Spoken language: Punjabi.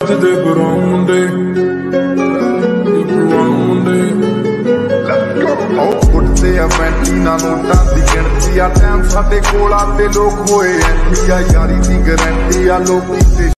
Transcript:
ਦੇ ਬਰਾਉਂਡੇ ਉੱਠਦੇ ਆ ਮੈਂਟੀ ਨਾ ਨੋਟਾਂ ਦੀ ਗਿਣਤੀ ਆ ਟਾਈਮ ਸਾਡੇ ਕੋਲ ਆ ਤੇ ਲੋਕ ਹੋਏ ਐਂਟੀ ਆ ਯਾਰੀ ਦੀ ਗਰੰਟੀ ਆ ਲੋਕੀ ਤੇ